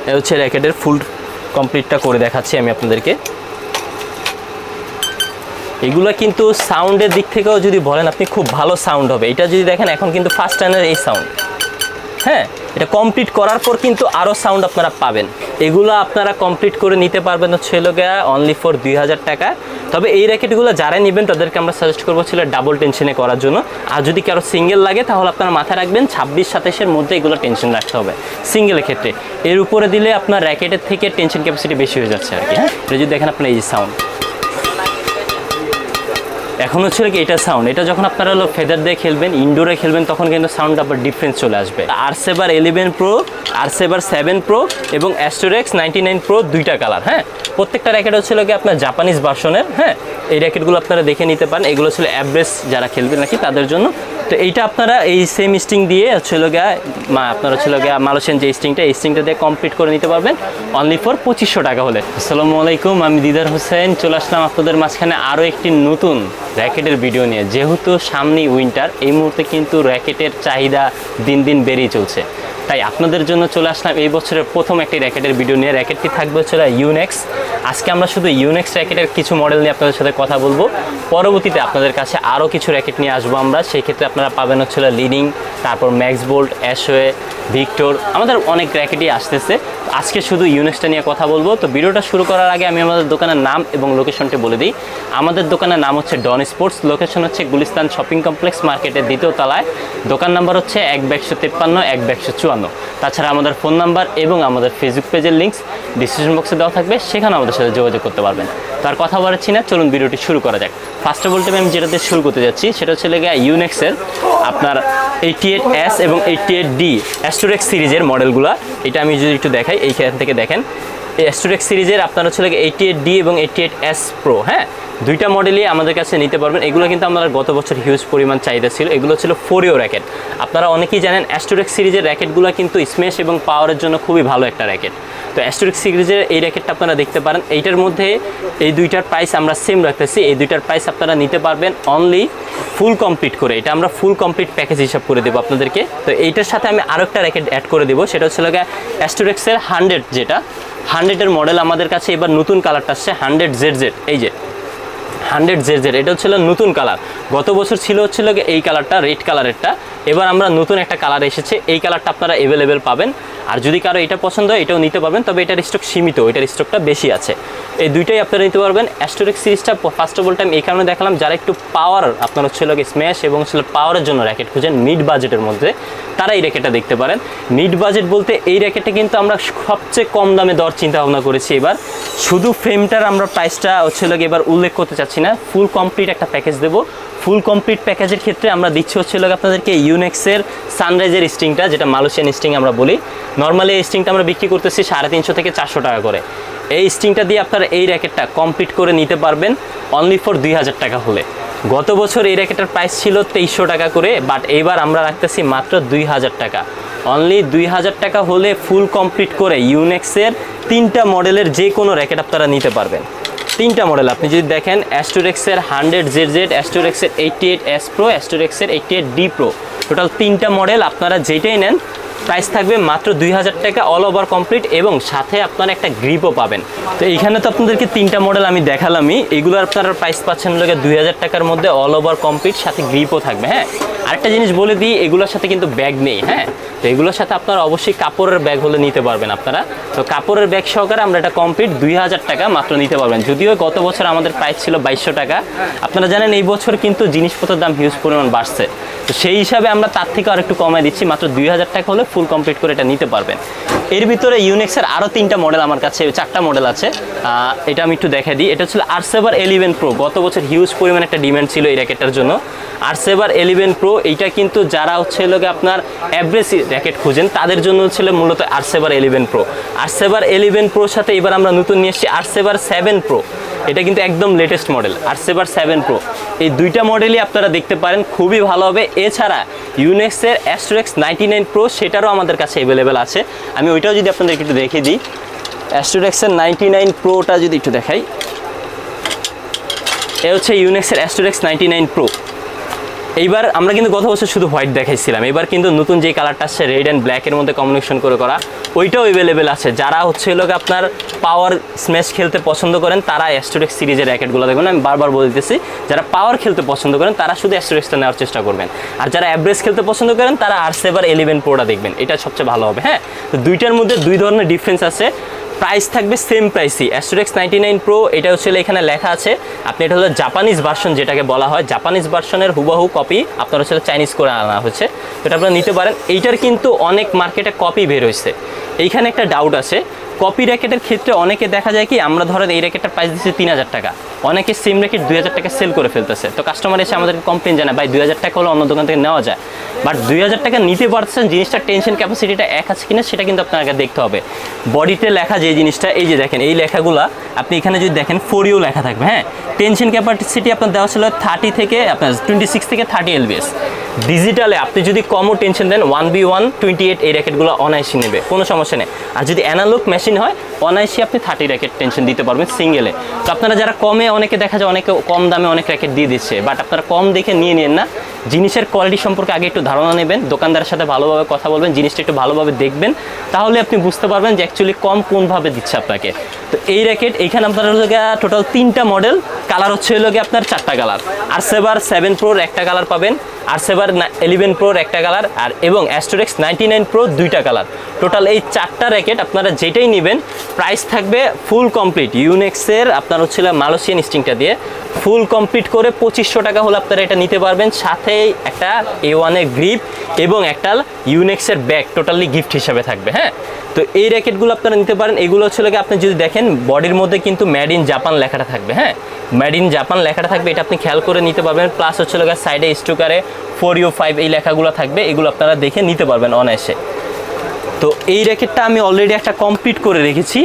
এ হচ্ছে র্যাকেটের ফুল কমপ্লিটটা করে দেখাচ্ছি আমি আপনাদেরকে। এগুলো কিন্তু সাউন্ডের দিক থেকেও যদি বলেন আপনি খুব ভালো সাউন্ড হবে। এটা যদি দেখেন এখন কিন্তু ফার্স্ট টাইমের এই সাউন্ড, হ্যাঁ, এটা কমপ্লিট করার পর কিন্তু আরও সাউন্ড আপনারা পাবেন। এগুলো আপনারা কমপ্লিট করে নিতে পারবেন হচ্ছে অনলি ফর 2000 টাকা। তবে এই র্যাকেটগুলো যারা নেবেন তাদেরকে আমরা সাজেস্ট করবো ছিল ডাবল টেনশনে করার জন্য। আর যদি কারো সিঙ্গেল লাগে তাহলে আপনারা মাথায় রাখবেন 26-27-এর মধ্যে এগুলো টেনশন রাখতে হবে সিঙ্গেলের ক্ষেত্রে। এর উপরে দিলে আপনার র্যাকেটের থেকে টেনশন ক্যাপাসিটি বেশি হয়ে যাচ্ছে আর কি। হ্যাঁ, এটা যদি দেখেন আপনার এই সাউন্ড এখন হচ্ছে কি এটা সাউন্ড, এটা যখন আপনারা হলো ফেদার দিয়ে খেলবেন, ইনডোরে খেলবেন, তখন কিন্তু সাউন্ড আবার ডিফারেন্স চলে আসবে। আরসেভার 11 প্রো, আরসেভার 7 প্রো এবং অ্যাস্টোরেক্স 99 প্রো দুইটা কালার। হ্যাঁ, প্রত্যেকটা র্যাকেট হচ্ছিল কি আপনার জাপানিজ ভার্সনের। হ্যাঁ, এই র্যাকেটগুলো আপনারা দেখে নিতে পারেন। এগুলো ছিল অ্যাভারেজ যারা খেলবেন নাকি তাদের জন্য। তো এইটা আপনারা এই সেম স্ট্রিং দিয়ে হচ্ছিল গিয়া আপনারা হচ্ছিল গিয়া মালয়েশিয়ান যে স্ট্রিংটা, এই স্ট্রিংটা দিয়ে কমপ্লিট করে নিতে পারবেন অনলি ফর 2500 টাকা হলে। আসসালামু আলাইকুম, আমি দিদার হোসেন চলে আসলাম আপনাদের মাঝখানে আরও একটি নতুন র্যাকেটের ভিডিও নিয়ে। যেহেতু সামনেই উইন্টার, এই মুহূর্তে কিন্তু র্যাকেটের চাহিদা দিন দিন বেড়েই চলছে, তাই আপনাদের জন্য চলে আসলাম এই বছরের প্রথম একটি র্যাকেটের ভিডিও নিয়ে। র্যাকেটটি থাকবে হচ্ছে ইউনেক্স। আজকে আমরা শুধু ইউনেক্স র্যাকেটের কিছু মডেল নিয়ে আপনাদের সাথে কথা বলবো। পরবর্তীতে আপনাদের কাছে আরও কিছু র্যাকেট নিয়ে আসবো আমরা। সেই ক্ষেত্রে আপনারা পাবেন হচ্ছে লিডিং, তারপর ম্যাক্স বোল্ট, অ্যাশওয়ে, ভিক্টর, আমাদের অনেক র্যাকেটই আসতেছে। আজকে শুধু ইউনেক্সটা নিয়ে কথা বলবো। তো ভিডিওটা শুরু করার আগে আমি আমাদের দোকানের নাম এবং লোকেশনটি বলে দিই। আমাদের দোকানের নাম হচ্ছে ডন স্পোর্টস, লোকেশন হচ্ছে গুলিস্তান শপিং কমপ্লেক্স মার্কেটের 2য় তলায়। দোকান নাম্বার হচ্ছে 15253 154। তাছাড়া আমাদের ফোন নাম্বার এবং আমাদের ফেসবুক পেজের লিঙ্কস ডিসক্রিপশন বক্সে দেওয়া থাকবে, সেখানে আমাদের সাথে যোগাযোগ করতে পারবেন। তার কথা বলাচ্ছি না, চলুন ভিডিওটি শুরু করা যাক। ফার্স্ট অফ অল আমি যেটাতে শুরু করতে যাচ্ছি সেটা হচ্ছে ইউনেক্সের আপনার 88S এবং 88D অ্যাস্টোরেক্স সিরিজের মডেলগুলো। এটা আমি যদি একটু দেখাই, এইখান থেকে দেখেন এই অ্যাস্টোরেক্স সিরিজের আপনার হচ্ছে 88D এবং 88S প্রো। হ্যাঁ, দুইটা মডেলই আমাদের কাছে নিতে পারবেন। এগুলো কিন্তু আমাদের গত বছর হিউজ পরিমাণ চাহিদা ছিল। এগুলো ছিল 4ইও র্যাকেট। আপনারা অনেকেই জানেন অ্যাস্টোরেক্স সিরিজের র্যাকেটগুলো কিন্তু স্ম্যাশ এবং পাওয়ারের জন্য খুবই ভালো একটা র্যাকেট। তো অ্যাস্টোরেক্স সিরিজের এই র্যাকেটটা আপনারা দেখতে পারেন। এইটার মধ্যে এই দুইটার প্রাইস আমরা সেম রাখতেছি। এই দুইটার প্রাইস আপনারা নিতে পারবেন অনলি ফুল কমপ্লিট করে। এটা আমরা ফুল কমপ্লিট প্যাকেজ হিসাব করে দেবো আপনাদেরকে। তো এইটার সাথে আমি আরও একটা র্যাকেট অ্যাড করে দেবো, সেটা হচ্ছে অ্যাস্টোরেক্সের 100, যেটা 100-এর মডেল আমাদের কাছে এবার নতুন কালারটা আসছে 100ZZ। এই যে 100ZZ, এটা হচ্ছিল নতুন কালার। গত বছর ছিল হচ্ছিল এই কালারটা, রেড কালারেরটা। এবার আমরা নতুন একটা কালার এসেছে, এই কালারটা আপনারা অ্যাভেলেবেল পাবেন। আর যদি কারো এটা পছন্দ হয় এটাও নিতে পারবেন, তবে এটার স্টক সীমিত, এটার স্টকটা বেশি আছে। এই দুইটাই আপনারা নিতে পারবেন। অ্যাস্টোরেক্স সিরিজটা ফার্স্ট অফ অল টাইম এই কারণে দেখালাম, যারা একটু পাওয়ার আপনার হচ্ছিল স্ম্যাশ এবং পাওয়ারের জন্য র্যাকেট খুঁজেন মিড বাজেটের মধ্যে, তারা এই র্যাকেটটা দেখতে পারেন। মিড বাজেট বলতে এই র্যাকেটটা কিন্তু আমরা সবচেয়ে কম দামে দেওয়ার চিন্তা ভাবনা করেছি এবার। শুধু ফ্রেমটার আমরা প্রাইসটা হচ্ছিল এবার উল্লেখ করতে চাচ্ছি না, ফুল কমপ্লিট একটা প্যাকেজ দেবো। ফুল কমপ্লিট প্যাকেজের ক্ষেত্রে আমরা দিচ্ছি হচ্ছিল আপনাদেরকে ইউনেক্সের সানরাইজের স্ট্রিংটা, যেটা মালয়েশিয়ান স্ট্রিং আমরা বলি। নর্মালি এই স্ট্রিংটা আমরা বিক্রি করতেছি 350 থেকে 400 টাকা করে। এই স্ট্রিংটা দিয়ে আপনারা এই র্যাকেটটা কমপ্লিট করে নিতে পারবেন অনলি ফর 2000 টাকা হলে। গত বছর এই র্যাকেটের প্রাইস ছিল 2300 টাকা করে, বাট এইবার আমরা রাখতেছি মাত্র 2000 টাকা। অনলি 2000 টাকা হলে ফুল কমপ্লিট করে ইউনেক্সের 3টা মডেলের যে কোনো র্যাকেট আপনারা নিতে পারবেন। 3টা মডেল আপনি যদি দেখেন, অ্যাস্টোরেক্সের 100ZZ, অ্যাস্টোরেক্সের 88S প্রো, অ্যাস্টোরেক্সের 88D প্রো, টোটাল 3টা মডেল। আপনারা যেটাই নেন প্রাইস থাকবে মাত্র 2000 টাকা অল ওভার কমপ্লিট, এবং সাথে আপনারা একটা গ্রিপও পাবেন। তো এইখানে তো আপনাদেরকে 3টা মডেল আমি দেখালামই, এগুলো আপনারা প্রাইস পাচ্ছেন 2000 টাকার মধ্যে অল ওভার কমপ্লিট, সাথে গ্রিপও থাকবে। হ্যাঁ, আরেকটা জিনিস বলে দিই, এগুলোর সাথে কিন্তু ব্যাগ নেই। হ্যাঁ, তো এগুলোর সাথে আপনারা অবশ্যই কাপড়ের ব্যাগ হলে নিতে পারবেন আপনারা। তো কাপড়ের ব্যাগ সহকারে আমরা এটা কমপ্লিট 2000 টাকা মাত্র নিতে পারবেন। যদিও গত বছর আমাদের প্রাইস ছিল 2200 টাকা। আপনারা জানেন এই বছর কিন্তু জিনিসপত্রের দাম হিউজ পরিমাণ বাড়ছে, তো সেই হিসাবে আমরা তার থেকে আর একটু কমায় দিচ্ছি, মাত্র 2000 টাকা হলে ফুল কমপ্লিট করে এটা নিতে পারবেন। এর ভিতরে ইউনেক্সের আরও 3টা মডেল আমার কাছে, 4টা মডেল আছে। এটা আমি একটু দেখা দিই। এটা হচ্ছে আরসেভার 11 প্রো। গত বছর হিউজ পরিমাণ একটা ডিমান্ড ছিল এই র্যাকেটটার জন্য। আরসেভার 11 প্রো, এইটা কিন্তু যারা হচ্ছে আপনার অ্যাভারেজ র্যাকেট খুঁজেন তাদের জন্য হচ্ছিল মূলত আরসেভার 11 প্রো। আরসেভার 11 প্রোর সাথে এবার আমরা নতুন নিয়ে এসেছি আরসেভার 7 প্রো। এটা কিন্তু একদম লেটেস্ট মডেল, আরসেভার 7 প্রো। এই দুইটা মডেলই আপনারা দেখতে পারেন, খুবই ভালো হবে। এছাড়া ইউনেক্সের অ্যাস্টোরেক্স 99 প্রো, সেটারও আমাদের কাছে অ্যাভেলেবেল আছে। আমি ওইটাও যদি আপনাদেরকে একটু দেখিয়ে দিই, অ্যাস্টোরেক্সের 99 প্রোটা যদি একটু দেখাই, এ হচ্ছে ইউনেক্সের অ্যাস্টোরেক্স 99 প্রো। এইবার আমরা কিন্তু গত বছর শুধু হোয়াইট দেখাইছিলাম, এবার কিন্তু নতুন যে কালারটা আসছে রেড অ্যান্ড ব্ল্যাকের মধ্যে কম্বিনেশন করে করা, ওইটাও অ্যাভেলেবেল আছে। যারা হচ্ছে লোক আপনার পাওয়ার স্ম্যাশ খেলতে পছন্দ করেন তারা অ্যাস্টোরেক্স সিরিজের র্যাকেটগুলো দেখবেন, আমি বারবার বলে দিতেছি। যারা পাওয়ার খেলতে পছন্দ করেন তারা শুধু অ্যাস্টোরেক্সটা নেওয়ার চেষ্টা করবেন, আর যারা অ্যাভারেজ খেলতে পছন্দ করেন তারা আরসেভার 11 প্রোটা দেখবেন, এটা সবচেয়ে ভালো হবে। হ্যাঁ, তো দুইটার মধ্যে দুই ধরনের ডিফারেন্স আছে। প্রাইস থাকবে সেম প্রাইসই। অ্যাস্টোরেক্স 99 প্রো এটা হচ্ছে এখানে লেখা আছে, আপনি এটা হলো জাপানিজ ভার্সন যেটাকে বলা হয়, জাপানিজ ভার্সনের হুবাহু কপি আপনার হচ্ছে চাইনিজ করে আনা হচ্ছে, এটা আপনারা নিতে পারেন। এইটার কিন্তু অনেক মার্কেটে কপি বের হয়েছে। এইখানে একটা ডাউট আছে, কপি র্যাকেটের ক্ষেত্রে অনেকে দেখা যায় কি, আমরা ধরেন এই র্যাকেটটার প্রাইস দিচ্ছি 3000 টাকা, অনেকে সেম র্যাকেট 2000 টাকা সেল করে ফেলতেছে, তো কাস্টমার এসে আমাদেরকে কমপ্লেন জানায় ভাই 2000 টাকা হলে অন্য দোকান থেকে নেওয়া যায়, বাট 2000 টাকা নিতে পারছেন, জিনিসটা টেনশন ক্যাপাসিটিটা এক আছে কিনা সেটা কিন্তু আপনাকে দেখতে হবে। বডিতে লেখা যে জিনিসটা, এই যে দেখেন এই লেখাগুলা আপনি এখানে যদি দেখেন 4U লেখা থাকবে। হ্যাঁ, টেনশন ক্যাপাসিটি আপনার দেওয়া ছিল 30 থেকে আপনার 26 থেকে 30 LBS। ডিজিটালে আপনি যদি কমও টেনশন দেন 1v1 28 এই র্যাকেটগুলো অনায়াসি নেবে, কোনো সমস্যা নেই। আর যদি অ্যানালগ মেশিন হয় অনায়াসি আপনি 30 র্যাকেট টেনশন দিতে পারবেন সিঙ্গেলে। তো আপনারা যারা কমে, অনেকে দেখা যায় অনেকে কম দামে অনেক র্যাকেট দিয়ে দিচ্ছে, বাট আপনারা কম দেখে নিয়ে নেন না, জিনিসের কোয়ালিটি সম্পর্কে আগে একটু ধারণা নেবেন, দোকানদারের সাথে ভালোভাবে কথা বলবেন, জিনিসটা একটু ভালোভাবে দেখবেন, তাহলে আপনি বুঝতে পারবেন যে অ্যাকচুয়ালি কম কোনভাবে দিচ্ছে আপনাকে। তো এই র্যাকেট এইখানে আপনার হলো টোটাল 3টা মডেল, কালার হচ্ছে হলো আপনার 4টা কালার। আরসেভার 7 প্রোর একটা কালার পাবেন, আরসেভার 11 প্রোর একটা কালার, আর এবং অ্যাস্টোরেক্স 99 প্রো 2টা কালার। টোটাল এই 4টা র্যাকেট আপনারা যেটাই নেবেন প্রাইস থাকবে ফুল কমপ্লিট ইউনেক্সের আপনার হচ্ছে মালয়েশিয়ান স্টিংটা দিয়ে ফুল কমপ্লিট করে 2500 টাকা হলে আপনারা এটা নিতে পারবেন, সাথে একটা A1 এর গ্রিপ এবং একটা ইউনেক্সের ব্যাগ টোটালি গিফট হিসাবে থাকবে। হ্যাঁ, তো এই র্যাকেটগুলো আপনারা নিতে পারেন। এগুলো হচ্ছে আপনি যদি দেখেন বডির মধ্যে কিন্তু মেড ইন জাপান লেখাটা থাকবে। হ্যাঁ, মেড ইন জাপান লেখাটা থাকবে, এটা আপনি খেয়াল করে নিতে পারবেন। প্লাস হচ্ছে সাইডে স্টিকারে 4U5 এই লেখাগুলো থাকবে, এগুলো আপনারা দেখে নিতে পারবেন অনায়াসে। তো এই র্যাকেটটা আমি অলরেডি একটা কমপ্লিট করে রেখেছি,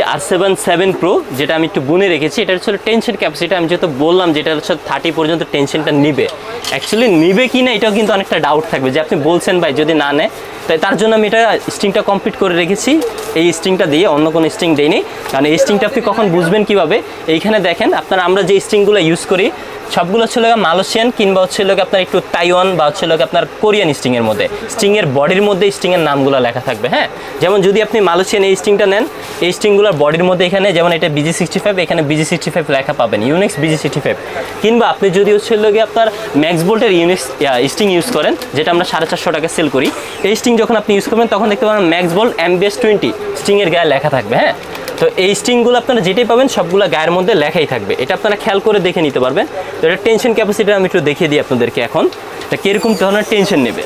R7 প্রো, যেটা আমি একটু বুনে রেখেছি। এটা হচ্ছে টেনশন ক্যাপাসিটি, আমি যেহেতু বললাম যেটা হচ্ছে 30 পর্যন্ত টেনশনটা নিবে, অ্যাকচুয়ালি নিবে কি না এটাও কিন্তু অনেকটা ডাউট থাকবে, যে আপনি বলছেন ভাই যদি না নেয়, তাই তার জন্য আমি এটা স্ট্রিংটা কমপ্লিট করে রেখেছি। এই স্ট্রিংটা দিয়ে অন্য কোনো স্ট্রিং দেইনি, কারণ এই স্ট্রিংটা আপনি কখন বুঝবেন কীভাবে, এইখানে দেখেন আপনারা আমরা যে স্ট্রিংগুলো ইউজ করি সবগুলো হচ্ছে মালয়েশিয়ান কিংবা হচ্ছে আপনার একটু তাইওয়ান বা হচ্ছে আপনার কোরিয়ান স্ট্রিংয়ের মধ্যে, স্ট্রিংয়ের বডির মধ্যে স্ট্রিংয়ের নামগুলো লেখা থাকবে। হ্যাঁ, যেমন যদি আপনি মালয়েশিয়ান এই স্ট্রিংটা নেন, এই স্ট্রিংগুলোর বডির মধ্যে এখানে যেমন এটা BG65, এখানে BG65 লেখা পাবেন, ইউনেক্স BG65। কিংবা আপনি যদি হচ্ছে আপনার ম্যাক্স বোল্টের ইউনেক্স স্ট্রিং ইউজ করেন, যেটা আমরা 450 টাকা সেল করি, এই স্ট্রিং যখন আপনি ইউজ করবেন তখন দেখতে পাবেন ম্যাক্স বোল্ট MBS 20 স্ট্রিংয়ের গায়ে লেখা থাকবে। হ্যাঁ, তো এই স্ট্রিংগুলো আপনারা যেটাই পাবেন সবগুলো গায়ের মধ্যে লেখাই থাকবে, এটা আপনারা খেয়াল করে দেখে নিতে পারবেন। তো এটা টেনশন ক্যাপাসিটি আমি একটু দেখিয়ে দিই আপনাদেরকে এখন, তা কীরকম ধরনের টেনশন নেবে।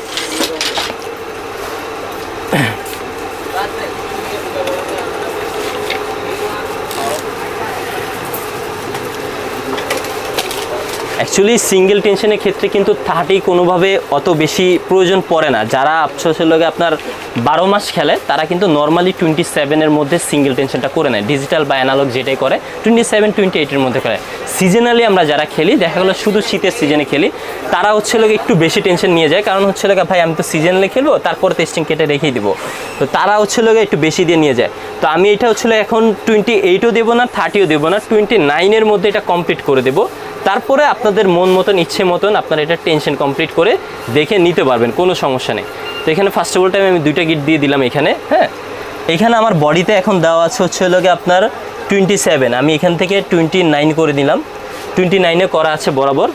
অ্যাকচুয়ালি সিঙ্গেল টেনশনের ক্ষেত্রে কিন্তু 30 কোনোভাবে অত বেশি প্রয়োজন পড়ে না। যারা আসলে আপনার 12 মাস খেলে তারা কিন্তু নর্মালি 27-এর মধ্যে সিঙ্গেল টেনশনটা করে নেয়, ডিজিটাল বা অ্যানালগ যেটাই করে 27-28-এর মধ্যে করে। সিজনালি আমরা যারা খেলি, দেখা গেলো শুধু শীতের সিজনে খেলি, তারা হচ্ছে একটু বেশি টেনশন নিয়ে যায়, কারণ হচ্ছে ভাই আমি তো সিজনালি খেলবো, তারপরে টেস্টিং কেটে রেখেই দেবো, তো তারা হচ্ছে একটু বেশি দিয়ে নিয়ে যায়। তো আমি এটা হচ্ছে এখন 28ও দেবো না, 30ও দেবো না, 29-এর মধ্যে এটা কমপ্লিট করে দেবো। তারপরে আপনাদের মন মতন ইচ্ছে মতন আপনারা এটা টেনশন কমপ্লিট করে দেখে নিতে পারবেন, কোনো সমস্যা নেই। তো এখানে ফার্স্ট অফ অল টাইম আমি 2টা গিট দিয়ে দিলাম এখানে। হ্যাঁ, এখানে আমার বডিতে এখন দেওয়া আছে হচ্ছে আপনার 27, আমি এখান থেকে 29 করে দিলাম, 29-এ করা আছে বরাবর।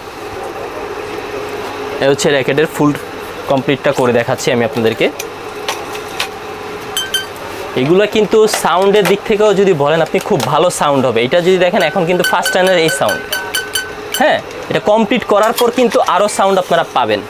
এ হচ্ছে র্যাকেটের ফুল কমপ্লিটটা করে দেখাচ্ছি আমি আপনাদেরকে। এগুলো কিন্তু সাউন্ডের দিক থেকেও যদি বলেন আপনি খুব ভালো সাউন্ড হবে। এটা যদি দেখেন এখন কিন্তু ফার্স্ট টাইমের এই সাউন্ড, হ্যাঁ, এটা কমপ্লিট করার পর কিন্তু আরও সাউন্ড আপনারা পাবেন।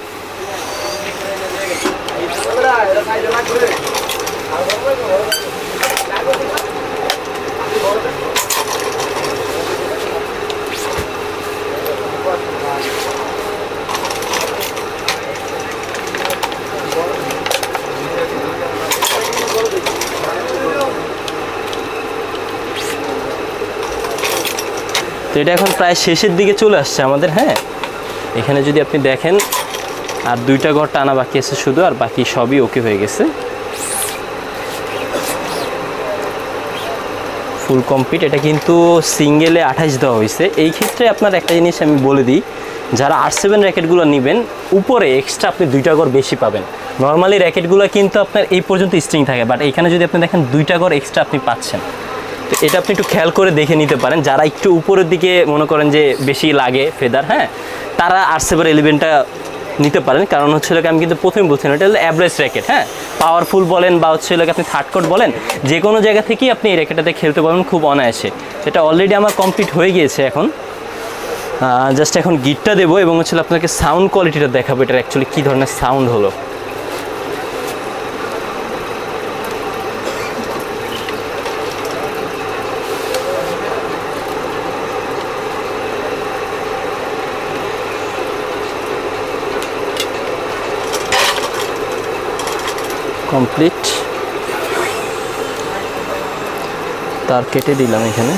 তো এটা এখন প্রায় শেষের দিকে চলে আসছে আমাদের। হ্যাঁ, এখানে যদি আপনি দেখেন আর 2টা ঘর টানা বাকি আছে শুধু, আর বাকি সবই ওকে হয়ে গেছে। Full complete. এটা কিন্তু সিঙ্গেলে 28 দেওয়া হয়েছে। এই ক্ষেত্রে আপনার একটা জিনিস আমি বলে দিই, যারা R7 র্যাকেটগুলো নেবেন উপরে এক্সট্রা আপনি 2টা ঘর বেশি পাবেন। নর্মালি র্যাকেটগুলো কিন্তু আপনার এই পর্যন্ত স্ট্রিং থাকে, বাট এখানে যদি আপনি দেখেন 2টা ঘর এক্সট্রা আপনি পাচ্ছেন। তো এটা আপনি একটু খেয়াল করে দেখে নিতে পারেন। যারা একটু উপরের দিকে মনে করেন যে বেশি লাগে ফেদার, হ্যাঁ, তারা R7 11টা নিতে পারেন। কারণ হচ্ছে আমি কিন্তু প্রথমে বলছিলাম এটা হলো অ্যাভারেজ র্যাকেট, হ্যাঁ, পাওয়ারফুল বলেন বা হচ্ছে আপনি থার্ড কোর্ট বলেন, যে কোনো জায়গা থেকেই আপনি এই র্যাকেটটাতে খেলতে পারবেন খুব অনায়াসে। এটা অলরেডি আমার কমপ্লিট হয়ে গিয়েছে। এখন জাস্ট এখন গিটটা দেবো এবং হচ্ছে আপনাকে সাউন্ড কোয়ালিটিটা দেখাবো, এটার অ্যাকচুয়ালি কী ধরনের সাউন্ড হলো। কমপ্লিট, তার কেটে দিলাম এখানে।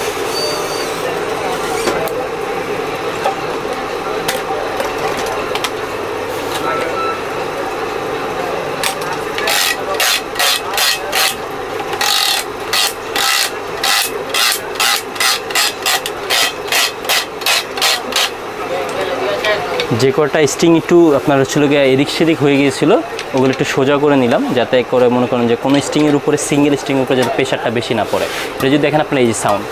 যে কটা স্ট্রিং একটু আপনার হচ্ছিল গিয়ে এদিক সেদিক হয়ে গিয়েছিল, ওগুলো একটু সোজা করে নিলাম, যাতে করে মনে করেন যে কোনো স্ট্রিংয়ের উপরে, সিঙ্গেল স্ট্রিংয়ের উপরে যাতে প্রেশারটা বেশি না পড়ে। এটা যদি দেখেন আপনার এই যে সাউন্ড,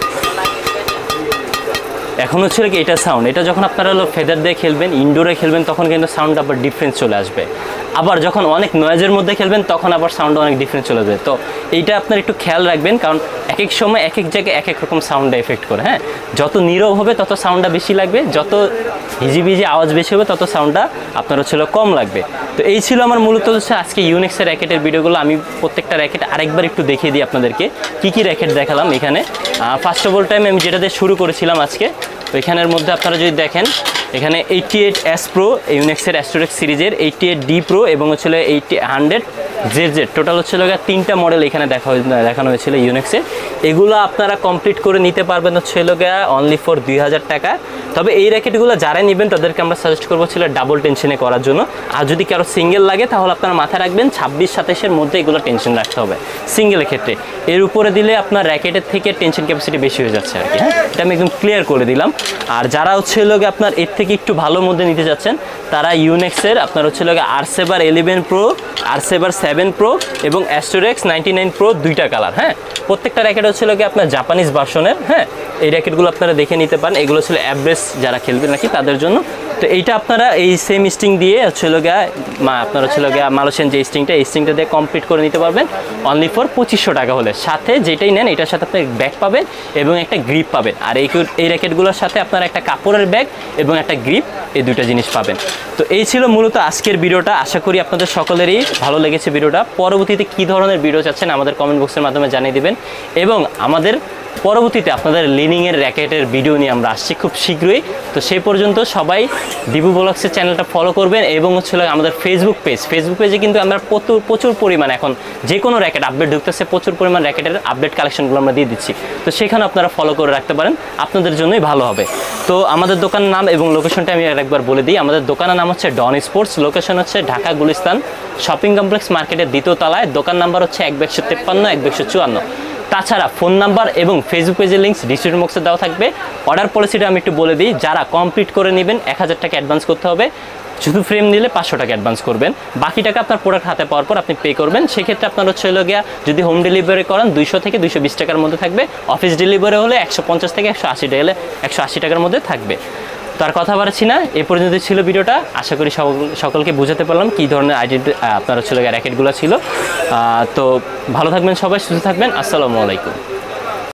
এখন হচ্ছে কি এটা সাউন্ড, এটা যখন আপনারা হলো ফেদার দিয়ে খেলবেন, ইনডোরে খেলবেন, তখন কিন্তু সাউন্ড আবার ডিফারেন্স চলে আসবে। আবার যখন অনেক নয়েজের মধ্যে খেলবেন তখন আবার সাউন্ড অনেক ডিফারেন্স চলে যাবে। তো এইটা আপনার একটু খেয়াল রাখবেন, কারণ এক এক সময় এক এক জায়গায় এক এক রকম সাউন্ডটা এফেক্ট করে। হ্যাঁ, যত নীরব হবে তত সাউন্ডটা বেশি লাগবে, যত হিজিবিজি আওয়াজ বেশি হবে তত সাউন্ডটা আপনার হচ্ছিল কম লাগবে। তো এই ছিল আমার মূলত হচ্ছে আজকে ইউনেক্সের র্যাকেটের ভিডিওগুলো। আমি প্রত্যেকটা র্যাকেট আরেকবার একটু দেখিয়ে দিই আপনাদেরকে কী কী র্যাকেট দেখালাম এখানে। ফার্স্ট অফ অল টাইম আমি যেটা দিয়ে শুরু করেছিলাম আজকে, তো এখানের মধ্যে আপনারা যদি দেখেন এখানে 88S Pro ইউনেক্সের অ্যাস্ট্রোডেক্স সিরিজের, 88D Pro এবং হচ্ছিল 100ZZ, টোটাল হচ্ছিল 3টা মডেল এখানে দেখানো হয়েছিল ইউনেক্সের। এগুলো আপনারা কমপ্লিট করে নিতে পারবেন হচ্ছিল অনলি ফর 2000 টাকা। তবে এই র্যাকেটগুলো যারা নেবেন তাদেরকে আমরা সাজেস্ট করবো ছিল ডাবল টেনশনে করার জন্য। আর যদি কারো সিঙ্গেল লাগে তাহলে আপনারা মাথায় রাখবেন 26-27-এর মধ্যে এগুলো টেনশন রাখতে হবে সিঙ্গেলের ক্ষেত্রে। এর উপরে দিলে আপনার র্যাকেটের থেকে টেনশন ক্যাপাসিটি বেশি হয়ে যাচ্ছে আর কি। হ্যাঁ, এটা আমি একদম ক্লিয়ার করে দিলাম। আর যারা হচ্ছিল আপনার এর থেকে একটু ভালোর মধ্যে নিতে যাচ্ছেন, তারা ইউনেক্সের আপনার হচ্ছিল R7 11 Pro, R7 7 Pro এবং অ্যাস্ট্রোডেক্স 99 Pro 2টা কালার। হ্যাঁ, প্রত্যেকটা র্যাকেট হচ্ছিল আপনার জাপানিজ ভার্সনের। হ্যাঁ, এই র্যাকেটগুলো আপনারা দেখে নিতে পারেন। এগুলো ছিল অ্যাভারেজ যারা খেলবেন নাকি তাদের জন্য। তো এইটা আপনারা এই সেম স্ট্রিং দিয়ে হচ্ছিল আপনার হচ্ছিল মালয়েশিয়ান যে স্ট্রিংটা, এই স্ট্রিংটা দিয়ে কমপ্লিট করে নিতে পারবেন অনলি ফর 2500 টাকা হলে। সাথে যেটাই নেন এটার সাথে আপনি ব্যাগ পাবেন এবং একটা গ্রিপ পাবেন। আর এই র্যাকেটগুলোর সাথে আপনারা একটা কাপড়ের ব্যাগ এবং একটা গ্রিপ, এই দুইটা জিনিস পাবেন। তো এই ছিল মূলত আজকের ভিডিওটা। আশা করি আপনাদের সকলেরই ভালো লেগেছে ভিডিওটা। পরবর্তীতে কী ধরনের ভিডিও চাচ্ছেন আমাদের কমেন্ট বক্সের মাধ্যমে জানিয়ে দেবেন, এবং আমাদের পরবর্তীতে আপনাদের লিনিংয়ের র্যাকেটের ভিডিও নিয়ে আমরা আসছি খুব শীঘ্রই। তো সেই পর্যন্ত সবাই দিবু ব্লগসের চ্যানেলটা ফলো করবেন এবং হচ্ছে আমাদের ফেসবুক পেজে কিন্তু আমরা প্রচুর পরিমাণ এখন যে কোনো র্যাকেট আপডেট ঢুকতেছে, প্রচুর পরিমাণ র্যাকেটের আপডেট কালেকশনগুলো আমরা দিয়ে দিচ্ছি। তো সেখানে আপনারা ফলো করে রাখতে পারেন, আপনাদের জন্যই ভালো হবে। তো আমাদের দোকানের নাম এবং লোকেশনটা আমি আরেকবার বলে দিই। আমাদের দোকানের নাম হচ্ছে ডন স্পোর্টস, লোকেশন হচ্ছে ঢাকা গুলিস্তান শপিং কমপ্লেক্স মার্কেটের 2য় তলায়। দোকান নাম্বার হচ্ছে 153 154। তাছাড়া ফোন নাম্বার এবং ফেসবুক পেজের লিঙ্কস ডিসক্রিপশন বক্সে দেওয়া থাকবে। অর্ডার পলিসিটা আমি একটু বলে দিই, যারা কমপ্লিট করে নেবেন 1000 টাকা অ্যাডভান্স করতে হবে, শুধু ফ্রেম নিলে 500 টাকা অ্যাডভান্স করবেন, বাকি টাকা আপনার প্রোডাক্ট হাতে পাওয়ার পর আপনি পে করবেন। সেক্ষেত্রে আপনার হচ্ছে যদি হোম ডেলিভারি করেন 200 থেকে 220 টাকার মধ্যে থাকবে, অফিস ডেলিভারি হলে 150 থেকে 180 টাকার মধ্যে থাকবে। তার কথা বাড়াচ্ছি না, এ পর্যন্ত ছিল ভিডিওটা। আশা করি সকলকে বুঝাতে পারলাম কী ধরনের আপনার হচ্ছে র্যাকেটগুলো ছিল। তো ভালো থাকবেন সবাই, সুস্থ থাকবেন। আসসালামু আলাইকুম।